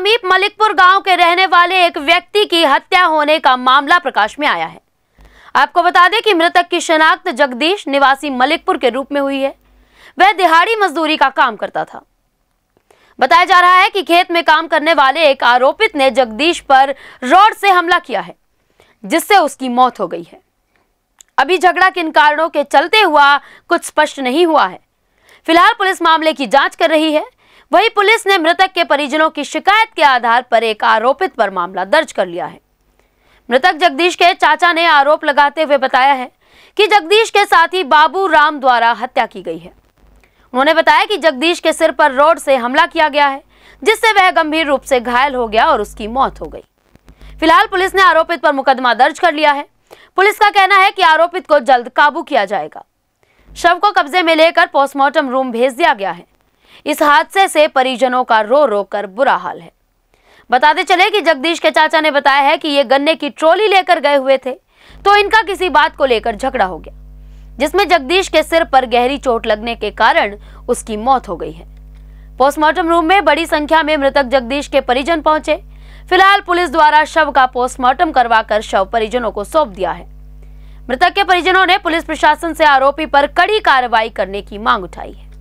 समीप मलिकपुर गांव के रहने वाले एक व्यक्ति की हत्या होने का मामला प्रकाश में आया है। आपको बता दें कि मृतक की शिनाख्त जगदीश निवासी मलिकपुर के रूप में हुई है। वह दिहाड़ी मजदूरी का काम करता था। बताया जा रहा है कि खेत में काम करने वाले एक आरोपित ने जगदीश पर रॉड से हमला किया है, जिससे उसकी मौत हो गई है। अभी झगड़ा किन कारणों के चलते हुआ कुछ स्पष्ट नहीं हुआ है। फिलहाल पुलिस मामले की जांच कर रही है। वहीं पुलिस ने मृतक के परिजनों की शिकायत के आधार पर एक आरोपित पर मामला दर्ज कर लिया है। मृतक जगदीश के चाचा ने आरोप लगाते हुए बताया है कि जगदीश के साथी बाबू राम द्वारा हत्या की गई है। उन्होंने बताया कि जगदीश के सिर पर रॉड से हमला किया गया है, जिससे वह गंभीर रूप से घायल हो गया और उसकी मौत हो गई। फिलहाल पुलिस ने आरोपित पर मुकदमा दर्ज कर लिया है। पुलिस का कहना है कि आरोपित को जल्द काबू किया जाएगा। शव को कब्जे में लेकर पोस्टमार्टम रूम भेज दिया गया है। इस हादसे से परिजनों का रो रो कर बुरा हाल है। बताते चले कि जगदीश के चाचा ने बताया है कि ये गन्ने की ट्रॉली लेकर गए हुए थे, तो इनका किसी बात को लेकर झगड़ा हो गया, जिसमें जगदीश के सिर पर गहरी चोट लगने के कारण उसकी मौत हो गई है। पोस्टमार्टम रूम में बड़ी संख्या में मृतक जगदीश के परिजन पहुंचे। फिलहाल पुलिस द्वारा शव का पोस्टमार्टम करवाकर शव परिजनों को सौंप दिया है। मृतक के परिजनों ने पुलिस प्रशासन से आरोपी पर कड़ी कार्रवाई करने की मांग उठाई है।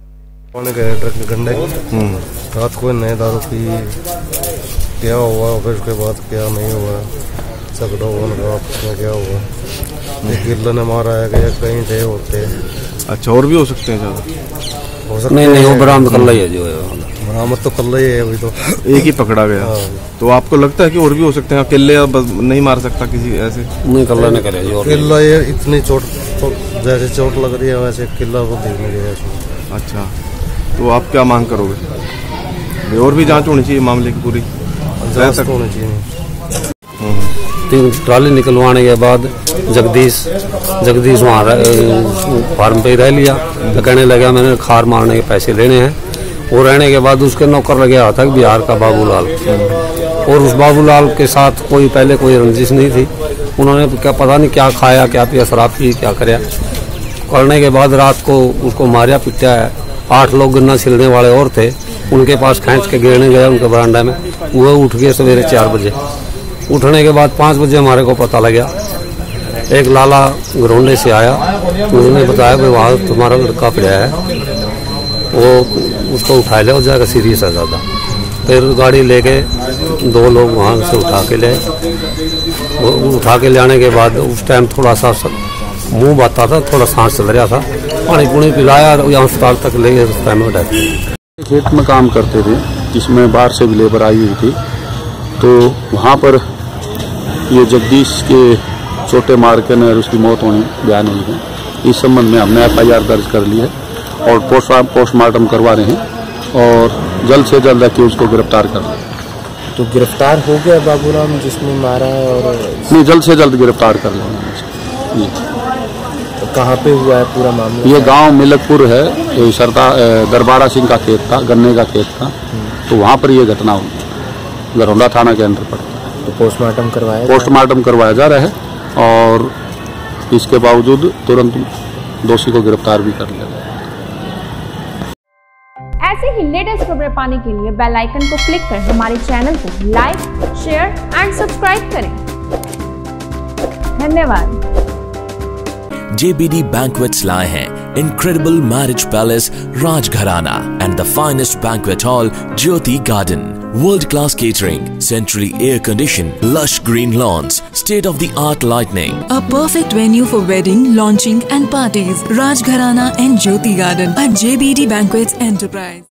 रात को नए दारू पी क्या हुआ, फिर उसके बाद क्या नहीं हुआ, झगड़ा हुआ, आपस में क्या हुआ, किल्ला ने मारा है कि कहीं थे होते। अच्छा, और भी हो सकते हैं ज्यादा? हो सकते नहीं, वो बरामद कल्ला ही है, जो है बरामद तो कल्ला ही है, अभी तो एक ही पकड़ा गया। तो आपको लगता है कि और भी हो सकते हैं? किले नहीं मार सकता किसी ऐसे? नहीं, कल्ला ने करे किल्ला, ये इतनी चोट जैसे चोट लग रही है वैसे किल्ला को देखने गया। अच्छा, तो आप क्या मांग करोगे? और भी जांच होनी चाहिए मामले की, पूरी जांच होनी चाहिए। 3 ट्राली निकलवाने के बाद जगदीश वहाँ फार्म पे रह लिया। तो कहने लगा मैंने खार मारने के पैसे लेने हैं। और रहने के बाद उसके नौकर लगे हाथ था बिहार का बाबूलाल, और उस बाबूलाल के साथ पहले कोई रंजिश नहीं थी। उन्होंने क्या पता नहीं क्या खाया, क्या पिया, शराब पी, क्या कराया। करने के बाद रात को उसको मारिया पिटाया है। 8 लोग गन्ना छिलने वाले और थे, उनके पास खींच के गिरने गया उनके बरामदा में। वो उठ गए सवेरे 4 बजे। उठने के बाद 5 बजे हमारे को पता लगा। एक लाला घरोंडे से आया, उसने बताया कि वहाँ तुम्हारा लड़का पड़ा है, वो उसको उठा ले, हो जाएगा सीरियस है ज़्यादा। फिर गाड़ी लेके 2 लोग वहाँ से उठा के ले। उठा के ले आने के बाद उस टाइम थोड़ा सा मुँह बाता था, थोड़ा सांस चल रहा था। पानी पुणी पिलाया और यहाँ अस्पताल तक ले गए। उस टाइम में खेत में काम करते थे, जिसमें बाहर से भी लेबर आई हुई थी। तो वहाँ पर ये जगदीश के चोटें मार के न उसकी मौत होनी बयान हुई है। इस संबंध में हमने FIR दर्ज कर ली है और पोस्टमार्टम करवा रहे हैं और जल्द से जल्द आके उसको गिरफ्तार कर लें। तो गिरफ्तार हो गया बाबूराम जिसने मारा है? और नहीं, जल्द से जल्द गिरफ्तार कर लेंगे। तो कहाँ पे हुआ है पूरा मामला? ये गांव मिलकपुर है, दरबारा सिंह का खेत था, गन्ने का खेत था। तो वहाँ पर ये घटना हुई, घरौंडा थाना के अंदर पड़ता है। तो पोस्टमार्टम करवाया जा रहा है और इसके बावजूद तुरंत दोषी को गिरफ्तार भी कर लिया गया। ऐसे ही लेटेस्ट खबरें पाने के लिए बेल आइकन को क्लिक कर हमारे चैनल को लाइक, शेयर एंड सब्सक्राइब करें। धन्यवाद। JBD Banquets लाए हैं incredible marriage palace Rajgharana and the finest banquet hall Jyoti Garden. World-class catering, centrally air-conditioned, lush green lawns, state-of-the-art lighting. A perfect venue for wedding, launching and parties. Rajgharana and Jyoti Garden at JBD Banquets Enterprise.